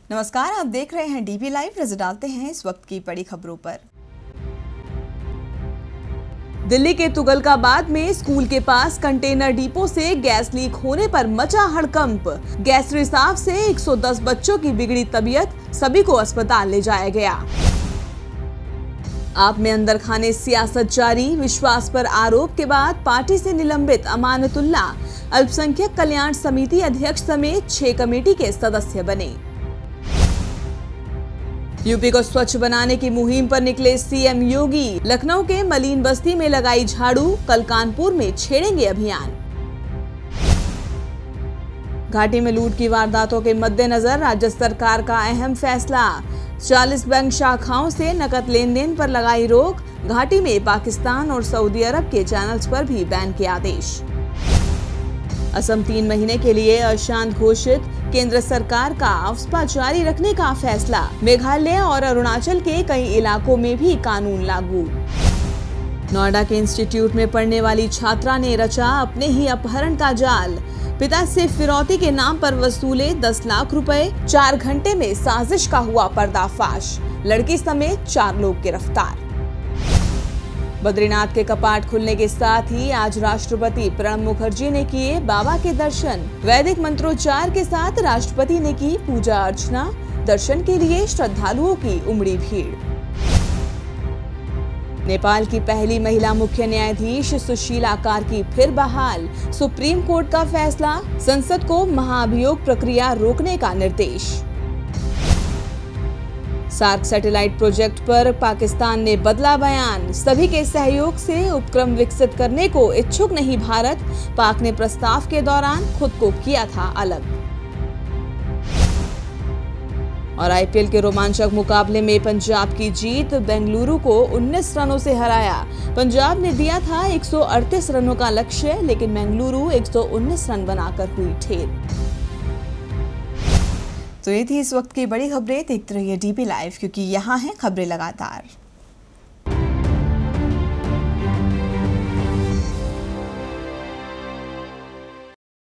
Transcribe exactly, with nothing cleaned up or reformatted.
नमस्कार, आप देख रहे हैं डीबी लाइव। नजर डालते हैं इस वक्त की बड़ी खबरों पर। दिल्ली के तुगलकाबाद में स्कूल के पास कंटेनर डिपो से गैस लीक होने पर मचा हड़कंप। गैस रिसाव से एक सौ दस बच्चों की बिगड़ी तबीयत, सभी को अस्पताल ले जाया गया। आप में अंदर खाने सियासत जारी, विश्वास पर आरोप के बाद पार्टी से निलंबित अमानतुल्लाह अल्पसंख्यक कल्याण समिति अध्यक्ष समेत छह कमेटी के सदस्य बने। यूपी को स्वच्छ बनाने की मुहिम पर निकले सीएम योगी। लखनऊ के मलीन बस्ती में लगाई झाड़ू, कल कानपुर में छेड़ेंगे अभियान। घाटी में लूट की वारदातों के मद्देनजर राज्य सरकार का अहम फैसला। चालीस बैंक शाखाओं से नकद लेन देन पर लगाई रोक। घाटी में पाकिस्तान और सऊदी अरब के चैनल्स पर भी बैन के आदेश। असम तीन महीने के लिए अशांत घोषित, केंद्र सरकार का अफस्पा जारी रखने का फैसला। मेघालय और अरुणाचल के कई इलाकों में भी कानून लागू। नोएडा के इंस्टीट्यूट में पढ़ने वाली छात्रा ने रचा अपने ही अपहरण का जाल। पिता से फिरौती के नाम पर वसूले दस लाख रुपए। चार घंटे में साजिश का हुआ पर्दाफाश। लड़की समेत चार लोग गिरफ्तार। बद्रीनाथ के कपाट खुलने के साथ ही आज राष्ट्रपति प्रणब मुखर्जी ने किए बाबा के दर्शन। वैदिक मंत्रोच्चार के साथ राष्ट्रपति ने की पूजा अर्चना। दर्शन के लिए श्रद्धालुओं की उमड़ी भीड़। नेपाल की पहली महिला मुख्य न्यायाधीश सुशीला कार्की फिर बहाल। सुप्रीम कोर्ट का फैसला, संसद को महाभियोग प्रक्रिया रोकने का निर्देश। सार्क सैटेलाइट प्रोजेक्ट पर पाकिस्तान ने बदला बयान। सभी के सहयोग से उपक्रम विकसित करने को इच्छुक नहीं भारत। पाक ने प्रस्ताव के दौरान खुद को किया था अलग। और आईपीएल के रोमांचक मुकाबले में पंजाब की जीत। बेंगलुरु को उन्नीस रनों से हराया। पंजाब ने दिया था एक सौ अड़तीस रनों का लक्ष्य, लेकिन बेंगलुरु एक सौ उन्नीस रन बनाकर हुई ठेल। तो ये थी इस वक्त की बड़ी खबरें। देखते रहिए डीबी लाइव, क्योंकि यहाँ है खबरें लगातार।